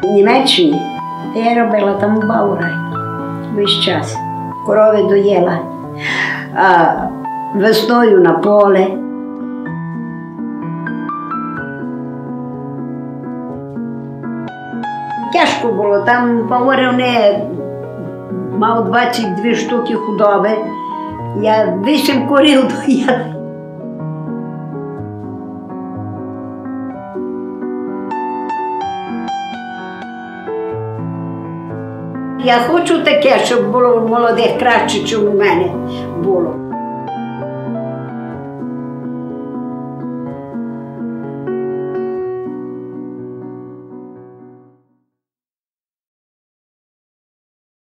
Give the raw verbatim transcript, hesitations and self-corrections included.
Німеччині, я робила там у Баураї весь час. Корови доїла, а весною на поле. Тяжко було, там Баури не мав двадцять дві штуки худоби, я вісім корів доїла. Я хочу таке, щоб було в молодих краще, ніж у мене було.